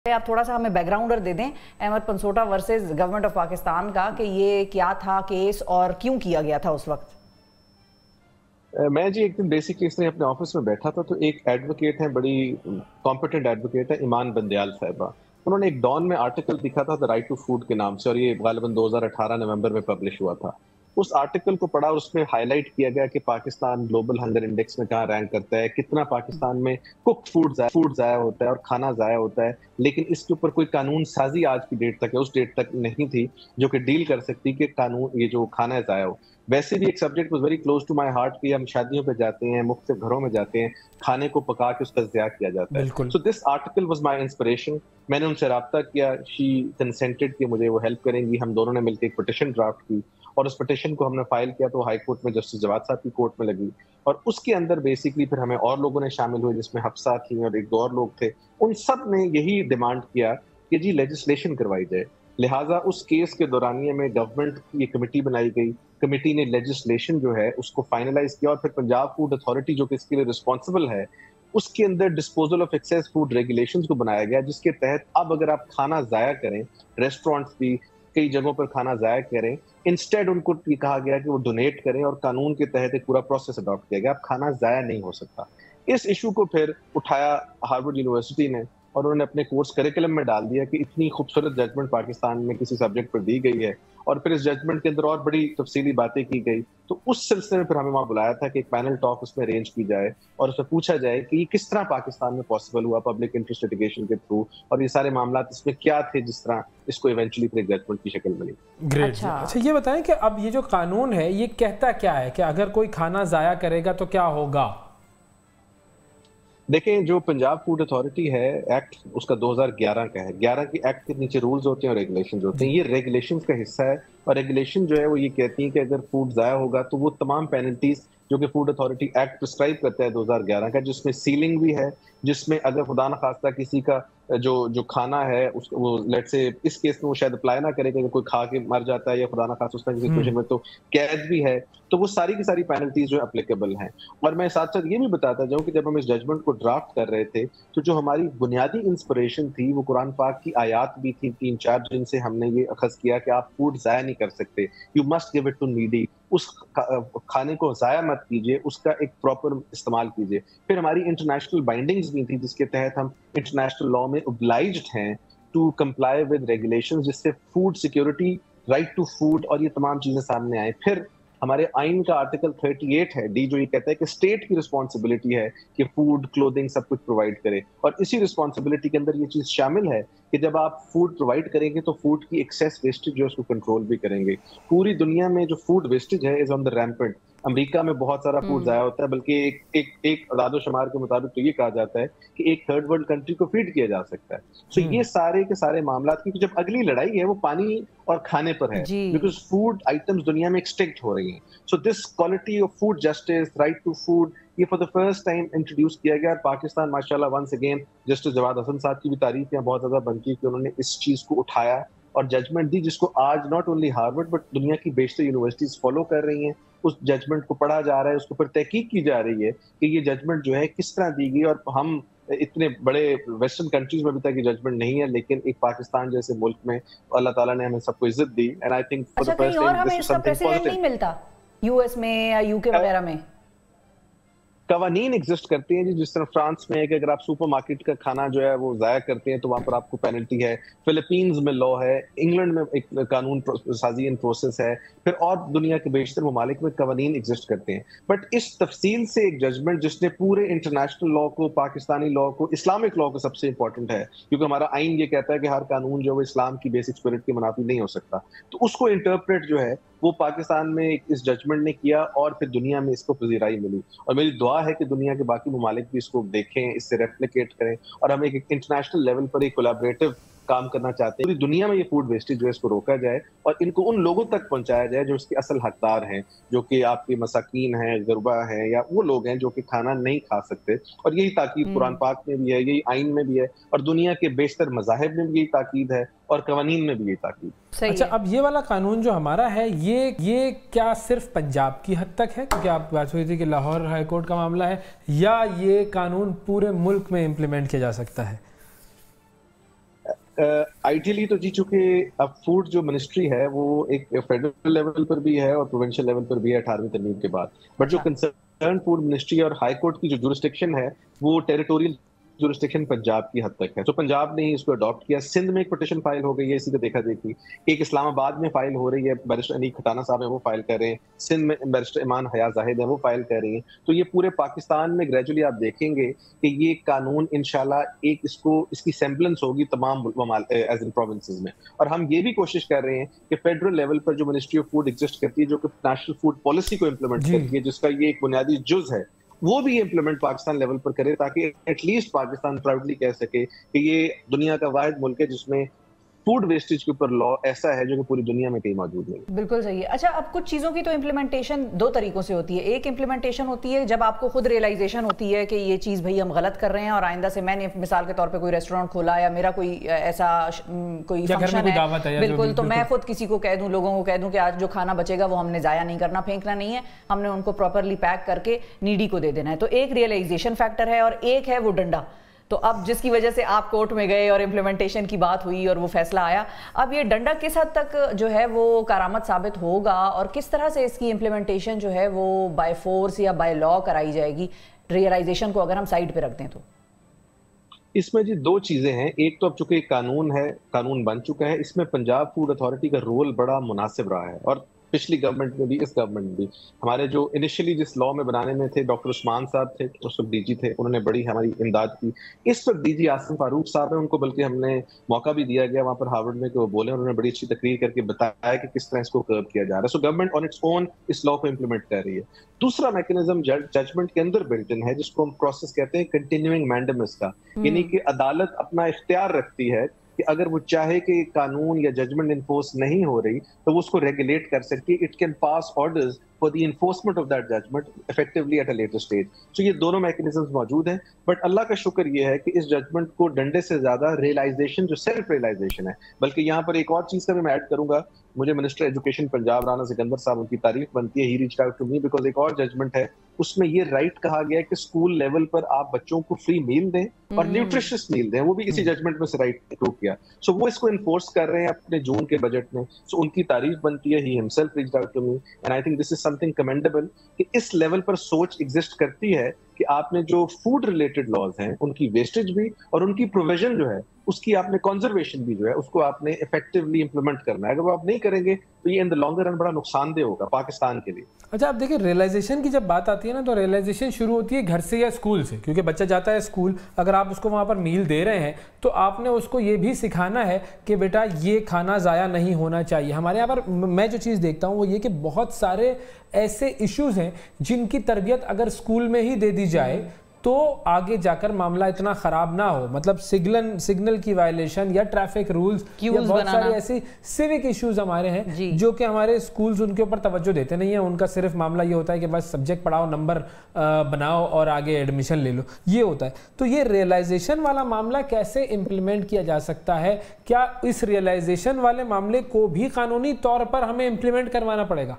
आप थोड़ा सा हमें बैकग्राउंडर दे दें Ahmad Pansota versus government of Pakistan का कि ये क्या था केस और क्यों किया गया था उस वक्त। मैं जी एक दिन बेसिकली इसने अपने ऑफिस में बैठा था तो एक एडवोकेट है, बड़ी कॉम्पिटेंट एडवोकेट है, ईमान बंदयाल साहिबा। उन्होंने एक डॉन में आर्टिकल लिखा था द राइट टू फूड के नाम से, और ये गालिबन 2018 नवंबर में पब्लिश हुआ था। उस आर्टिकल को पढ़ा और उसमें हाईलाइट किया गया कि पाकिस्तान ग्लोबल हंगर इंडेक्स में कहाँ रैंक करता है, कितना पाकिस्तान में कुक्ड फूड जाया होता है और खाना जाया होता है। लेकिन इसके ऊपर कोई कानून साजी आज की डेट तक है, उस डेट तक नहीं थी जो कि डील कर सकती कि कानून ये जो खाना है जाया हो। वैसे भी एक subject was very close to my heart कि हम शादियों पे जाते हैं, मुख्तलिफ घरों में जाते हैं, खाने को पका के उसका ज़िया किया जाता है। So this article was my inspiration. मैंने उनसे राब्ता किया, शी कंसेंटेड कि मुझे वो हेल्प करेंगी। हम दोनों ने मिलकर एक पिटीशन ड्राफ्ट की और उस पिटीशन को हमने फाइल किया तो हाई कोर्ट में जस्टिस जवाद साहब की कोर्ट में लगी। और उसके अंदर बेसिकली फिर हमें और लोगों ने शामिल हुए, जिसमें हफ्सा थी और एक दो और लोग थे। उन सब ने यही डिमांड किया कि जी लेजिस्लेशन करवाई जाए। लिहाजा उस केस के दौरानिए में गवर्नमेंट की एक कमेटी बनाई गई। कमेटी ने लेजिस्लेशन जो है उसको फाइनलाइज किया और फिर पंजाब फूड अथॉरिटी जो कि इसके लिए रिस्पॉन्सिबल है, उसके अंदर disposal of excess food regulations को बनाया गया, जिसके तहत अब अगर आप खाना जाया करें, रेस्टोरेंट्स भी कई जगहों पर खाना जाया करें, इंस्टेड उनको ये कहा गया कि वो डोनेट करें और कानून के तहत एक पूरा प्रोसेस अडॉप्ट किया गया। अब खाना जाया नहीं हो सकता। इस इशू को फिर उठाया हार्वर्ड यूनिवर्सिटी ने और उन्होंने अपने कोर्स करिकुलम में डाल दिया कि इतनी खूबसूरत जजमेंट पाकिस्तान में किसी सब्जेक्ट पर दी गई है। और फिर इस जजमेंट के अंदर और बड़ी तफसीली बातें की गई। तो उस सिलसिले में फिर हमें वहां बुलाया था कि एक पैनल टॉक उसमें अरेंज की जाए और उसमें पूछा जाए कि ये किस तरह पाकिस्तान में पॉसिबल हुआ पब्लिक इंटरेस्ट लिटिगेशन के थ्रू, और ये सारे मामला इसमें क्या थे जिस तरह इसको इवेंचुअली फिर जजमेंट की शक्ल मिली। ग्रेट। अच्छा ये बताएं कि अब ये जो कानून है ये कहता क्या है कि अगर कोई खाना जाया करेगा तो क्या होगा? देखें, जो पंजाब फूड अथॉरिटी है एक्ट उसका 2011 का है। 11 के एक्ट के नीचे रूल्स होते हैं और रेगुलेशंस होते हैं। ये रेगुलेशंस का हिस्सा है और रेगुलेशन जो है वो ये कहती है कि अगर फूड जाया होगा तो वो तमाम पेनल्टीज जो कि फूड अथॉरिटी एक्ट प्रिस्क्राइब करता है 2011 का, जिसमें सीलिंग भी है, जिसमें अगर खुदा न खास्ता किसी का जो खाना है उसको वो लेट से इस केस में वो शायद अप्लाई ना करे कि अगर कोई खा के मर जाता है या खुदा न खास्ता उस तरह की सिचुएशन में तो कैद भी है। तो वो सारी की सारी पेनल्टीज जो एप्लीकेबल हैं। और मैं साथ साथ ये भी बताता जाऊं कि जब हम इस जजमेंट को ड्राफ्ट कर रहे थे तो जो हमारी बुनियादी इंस्पिरेशन थी वो कुरान पाक की आयात भी थी 3-4, जिनसे हमने ये अखज़ किया कि आप फूड जाया नहीं कर सकते, you must give it to needy. उस खाने को जाया मत कीजिए, उसका एक प्रॉपर इस्तेमाल कीजिए। फिर हमारी इंटरनेशनल बाइंडिंग्स भी थी जिसके तहत हम इंटरनेशनल लॉ में ओब्लाइज्ड हैं टू कंप्लाई विद रेगुलेशंस, जिससे food security, right to food और ये तमाम चीजें सामने आए। फिर हमारे आइन का आर्टिकल 38 है डी, जो ये कहता है कि स्टेट की रिस्पॉन्सिबिलिटी है कि फूड, क्लोथिंग सब कुछ प्रोवाइड करे। और इसी रिस्पॉन्सिबिलिटी के अंदर ये चीज शामिल है कि जब आप फूड प्रोवाइड करेंगे तो फूड की एक्सेस वेस्टेज जो है उसको कंट्रोल भी करेंगे। पूरी दुनिया में जो फूड वेस्टेज है is on the rampant. America में बहुत सारा फूड जाया होता है, बल्कि एक अदादो शुमार के मुताबिक तो ये कहा जाता है कि एक थर्ड वर्ल्ड कंट्री को फीड किया जा सकता है। सो ये सारे के सारे मामला, क्योंकि जब अगली लड़ाई है वो पानी और खाने पर है, बिकॉज फूड आइटम्स दुनिया में एक्सटिंक्ट हो रही हैं। So this quality of food justice, right to food, ये for the first time introduce किया गया। पाकिस्तान माशाल्लाह once again, justice Jawad Hasan साहब की भी तारीफ यहाँ बहुत ज्यादा बनती है कि उन्होंने इस चीज को उठाया और जजमेंट दी, जिसको आज नॉट ओनली हार्वर्ड बट दुनिया की बेशतर यूनिवर्सिटीज फॉलो कर रही हैं। उस जजमेंट को पढ़ा जा रहा है, उसके ऊपर तहकीक की जा रही है कि ये जजमेंट जो है किस तरह दी गई। और हम इतने बड़े वेस्टर्न कंट्रीज में भी तक ये जजमेंट नहीं है, लेकिन एक पाकिस्तान जैसे मुल्क में अल्लाह ताला ने हमें सबको इज्जत दी। And I think for the first time this is something positive. नहीं मिलता यूएस में या यूके वगैरह में कवानीन एग्जिस्ट करती हैं जी, जिस तरह फ्रांस में है कि अगर आप सुपरमार्केट का खाना जो है वो जाया करते हैं तो वहां पर आपको पेनल्टी है। फिलीपींस में लॉ है, इंग्लैंड में एक कानून साजी इन प्रोसेस है, फिर और दुनिया के बेशतर ममालिक में कवानीन एग्जिस्ट करते हैं। बट इस तफसील से एक जजमेंट जिसने पूरे इंटरनेशनल लॉ को, पाकिस्तानी लॉ को, इस्लामिक लॉ को सबसे इंपॉर्टेंट है, क्योंकि हमारा आइन ये कहता है कि हर कानून जो है इस्लाम की बेसिक स्पिरिट के मुनाफिक नहीं हो सकता। तो उसको इंटरप्रेट जो है वो पाकिस्तान में इस जजमेंट ने किया और फिर दुनिया में इसको पजीराई मिली। और मेरी दुआ है कि दुनिया के बाकी ममालिक भी इसको देखें, इससे रेप्लिकेट करें और हम एक इंटरनेशनल लेवल पर एक कोलैबोरेटिव काम करना चाहते हैं। पूरी दुनिया में ये फूड वेस्टेज जो है इसको रोका जाए और इनको उन लोगों तक पहुंचाया जाए जो इसके असल हकदार हैं, जो कि आपके मसाकीन हैं, गुरबा हैं, या वो लोग हैं जो कि खाना नहीं खा सकते। और यही ताकीद कुरान पाक में भी है, यही आइन में भी है, और दुनिया के बेशतर मज़ाहिब में भी यही ताकीद है और कवानीन में भी यही ताकीद। अच्छा, अब ये वाला कानून जो हमारा है ये क्या सिर्फ पंजाब की हद तक है, क्योंकि आप बात हुई थी कि लाहौर हाई कोर्ट का मामला है, या ये कानून पूरे मुल्क में इम्प्लीमेंट किया जा सकता है? आइडियली तो जी, चूंकि अब फूड जो मिनिस्ट्री है वो एक फेडरल लेवल पर भी है और प्रोविंशियल लेवल पर भी है 18वीं तरमीम के बाद, बट जो कंसर्न फूड मिनिस्ट्री और हाई कोर्ट की जो जुरिस्डिक्शन है वो टेरिटोरियल जुरिस्डिक्शन पंजाब की हद तक है। तो पंजाब ने ही इसको अडॉप्ट किया। सिंध में एक पिटीशन फाइल हो गई है इसी को देखा देखी, एक इस्लामाबाद में फाइल हो रही है, बैरिस्टर अनीक खटाना साहब है वो फाइल कर रहे हैं, सिंध में बैरिस्टर ईमान हया जाहिद है वो फाइल कर रही हैं। तो ये पूरे पाकिस्तान में ग्रेजुअली आप देखेंगे कि ये कानून इंशाल्लाह एक इसकी सेम्बलेंस होगी तमाम एज इन प्रोविंसेस में। और हम ये भी कोशिश कर रहे हैं कि फेडरल लेवल पर जो मिनिस्ट्री ऑफ फूड एग्जिस्ट करती है, जो कि नेशनल फूड पॉलिसी को इम्प्लीमेंट करती है, जिसका ये एक बुनियादी जुज है, वो भी इम्प्लीमेंट पाकिस्तान लेवल पर करे, ताकि एटलीस्ट पाकिस्तान प्राउडली कह सके कि ये दुनिया का वाहिद मुल्क है जिसमें फूड वेस्टेज के ऊपर लॉ ऐसा है जो कि पूरी दुनिया में कहीं मौजूद नहीं। बिल्कुल सही है। अच्छा, अब कुछ चीज़ों की तो इम्प्लीमेंटेशन दो तरीकों से होती है। एक इम्प्लीमेंटेशन होती है जब आपको खुद रियलाइजेशन होती है कि ये चीज़ भाई हम गलत कर रहे हैं और आइंदा से मैंने मिसाल के तौर पे कोई रेस्टोरेंट खोला या मेरा कोई ऐसा कोई फंक्शन है, बिल्कुल, तो मैं खुद किसी को कह दूं, लोगों को कह दूं कि आज जो खाना बचेगा वो हमने ज़ाया नहीं करना, फेंकना नहीं है, हमने उनको प्रॉपरली पैक करके नीडी को दे देना है। तो एक रियलाइजेशन फैक्टर है और एक है वो डंडा। तो अब जिसकी वजह से आप कोर्ट में गए और इम्प्लीमेंटेशन की बात हुई और वो फैसला आया, अब ये डंडा किस हद तक जो है वो कारामद साबित होगा और किस तरह से इसकी इम्प्लीमेंटेशन जो है वो बाय फोर्स या बाय लॉ कराई जाएगी, रियलाइजेशन को अगर हम साइड पे रख दें तो? इसमें जी दो चीजें हैं। एक तो अब चूंकि कानून है, कानून बन चुका है, इसमें पंजाब फूड अथॉरिटी का रोल बड़ा मुनासिब रहा है और पिछली गवर्नमेंट में भी इस गवर्नमेंट में भी। हमारे जो इनिशियली जिस लॉ में बनाने में थे डॉक्टर उस्मान साहब थे, उस वक्त डीजी थे, उन्होंने बड़ी हमारी इमदाद की। इस वक्त डीजी आसिम फारूक साहब है, उनको बल्कि हमने मौका भी दिया गया वहां पर हार्वर्ड में कि वो बोले, उन्होंने बड़ी अच्छी तकरीर करके बताया कि किस तरह इसको कर्व किया जा रहा है। So government on its own इस लॉ को इम्प्लीमेंट कर रही है। दूसरा मैकेनिज्म जजमेंट के अंदर बिल्ट इन है जिसको हम प्रोसेस कहते हैं कंटिन्यूइंग मैंडेमस का, यानी कि अदालत अपना इख्तियार रखती है कि अगर वो चाहे कि कानून या जजमेंट इन्फोर्स नहीं हो रही तो वो उसको रेगुलेट कर सकती है। It can pass orders for the enforcement of that judgment effectively at a later stage. तो ये दोनों मैकेनिज्म्स मौजूद हैं, बट अल्लाह का शुक्र ये है कि इस जजमेंट को डंडे से ज्यादा रियलाइजेशन, जो सेल्फ रियलाइजेशन है, बल्कि यहाँ पर एक और चीज का भी मैं ऐड करूंगा। मुझे मिनिस्टर एजुकेशन पंजाब राना सिकंदर साहब, उनकी तारीफ बनती है, he reached out to me because एक और जजमेंट है उसमें ये राइट कहा गया है कि स्कूल लेवल पर आप बच्चों को फ्री मील दें और न्यूट्रिशियस मील दें, वो भी इसी जजमेंट में से राइट प्रूव किया। सो वो इसको इन्फोर्स कर रहे हैं अपने जून के बजट में। सो उनकी तारीफ बनती है, he himself reached out to me and I think this is something commendable कि इस लेवल पर सोच एग्जिस्ट करती है कि आपने जो फूड रिलेटेड लॉज हैं उनकी वेस्टेज भी और उनकी प्रोविजन जो है उसकी आपने कंजर्वेशन भी जो है उसको आपने इफेक्टिवली इंप्लीमेंट करना है। अगर वो आप नहीं करेंगे तो ये इन द लॉन्गर रन बड़ा नुकसानदेह होगा पाकिस्तान के लिए। अच्छा, आप देखिए रियलाइजेशन की जब बात आती है ना, तो रियलाइजेशन शुरू होती है घर से या स्कूल से, क्योंकि बच्चा जाता है स्कूल, अगर आप उसको वहाँ पर मील दे रहे हैं तो आपने उसको ये भी सिखाना है कि बेटा ये खाना ज़ाया नहीं होना चाहिए। हमारे यहाँ पर मैं जो चीज़ देखता हूँ वो ये कि बहुत सारे ऐसे इश्यूज़ हैं जिनकी तरबियत अगर स्कूल में ही दे दी जाए तो आगे जाकर मामला इतना ख़राब ना हो। मतलब सिग्नल की वायलेशन या ट्रैफिक रूल्स या बहुत सारे ऐसे सिविक इश्यूज हमारे हैं जो कि हमारे स्कूल्स उनके ऊपर तवज्जो देते नहीं है। उनका सिर्फ मामला ये होता है कि बस सब्जेक्ट पढ़ाओ, नंबर बनाओ और आगे एडमिशन ले लो, ये होता है। तो ये रियलाइजेशन वाला मामला कैसे इम्प्लीमेंट किया जा सकता है? क्या इस रियलाइजेशन वाले मामले को भी कानूनी तौर पर हमें इम्प्लीमेंट करवाना पड़ेगा?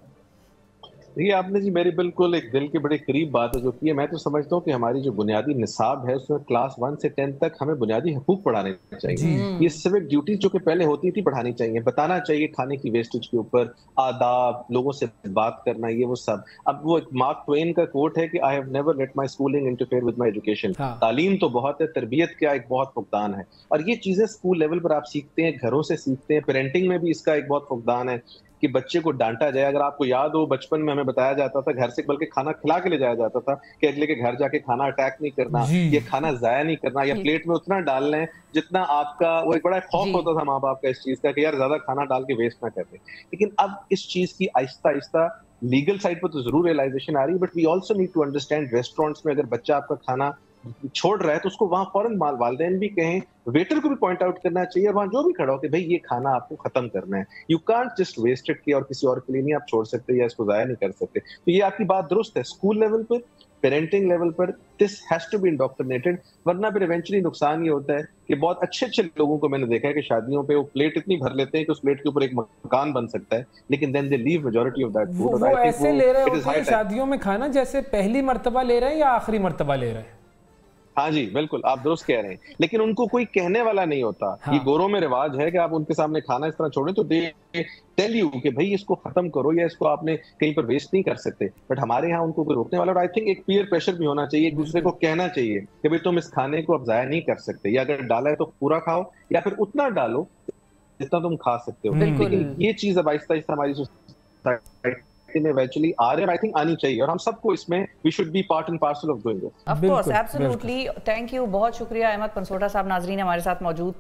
ये आपने जी मेरी बिल्कुल एक दिल के बड़े करीब बात है जो की है। मैं तो समझता हूँ कि हमारी जो बुनियादी निसाब है उसमें क्लास 1 से 10 तक हमें बुनियादी हुकूक पढ़ाने चाहिए। ये सिविक ड्यूटीज जो कि पहले होती थी पढ़ानी चाहिए, बताना चाहिए खाने की वेस्टेज के ऊपर, आदाब, लोगों से बात करना, ये वो सब। अब वो एक मार्क ट्वेन का कोट है कि I have never let my schooling interfere with my education. तालीम तो बहुत है, तरबियत क्या एक बहुत फुकदान है, और ये चीजें स्कूल लेवल पर आप सीखते हैं, घरों से सीखते हैं। पेरेंटिंग में भी इसका एक बहुत फुकदान है कि बच्चे को डांटा जाए। अगर आपको याद हो बचपन में हमें बताया जाता था घर से, बल्कि खाना खिला के ले जाया जाता था कि अगले के घर जाके खाना अटैक नहीं करना, ये खाना जाया नहीं करना, या प्लेट में उतना डाल लें जितना आपका, वो एक बड़ा खौफ होता था माँ बाप का इस चीज का कि यार ज्यादा खाना डाल के वेस्ट ना कर दें। लेकिन अब इस चीज की आहिस्ता आहिस्ता लीगल साइड पर तो जरूर रियलाइजेशन आ रही है, but we also need to understand restaurants में अगर बच्चा आपका खाना छोड़ रहा है तो उसको वहां फौरन वालिदैन भी कहें, वेटर को भी पॉइंट आउट करना चाहिए और वहां जो भी खड़ा हो कि भाई ये खाना आपको खत्म करना है। You can't just waste it, और किसी और के लिए नहीं आप छोड़ सकते या इसको जाया नहीं कर सकते। तो ये आपकी बात दुरुस्त है, स्कूल लेवल पर, पेरेंटिंग लेवल पर this has to be indoctrinated, वरना फिर इवेंचुअली नुकसान ये होता है कि बहुत अच्छे अच्छे लोगों को मैंने देखा है कि शादियों पे वो प्लेट इतनी भर लेते हैं कि उस प्लेट के ऊपर एक मकान बन सकता है, लेकिन then they leave majority of that food. वो ऐसे ले रहे होते हैं शादियों में खाना जैसे पहली मर्तबा ले रहे हैं या आखिरी मर्तबा ले रहे हैं। हाँ जी बिल्कुल, आप दुरुस्त कह रहे हैं, लेकिन उनको कोई कहने वाला नहीं होता। हाँ। ये गोरों में रिवाज है कि आप उनके सामने खाना इस तरह छोड़ें तो दे टेल यू कि भाई इसको खत्म करो या इसको आपने कहीं पर वेस्ट नहीं कर सकते, बट हमारे यहाँ उनको कोई रोकने वाला। और आई थिंक एक पीयर प्रेशर भी होना चाहिए, एक दूसरे को कहना चाहिए कि भाई तुम इस खाने को अब जाया नहीं कर सकते, या अगर डाला है तो पूरा खाओ या फिर उतना डालो जितना तुम खा सकते हो। लेकिन ये चीज अब आहिस्ता आहिस्ता हमारी सोसाइटी में eventually आ रहे हैं, I think आनी चाहिए, और हम सबको इसमें we should be part and parcel of doing this. Of course, absolutely. Thank you, बहुत शुक्रिया अहमद पनसोटा साहब, नाजरीन हमारे साथ मौजूद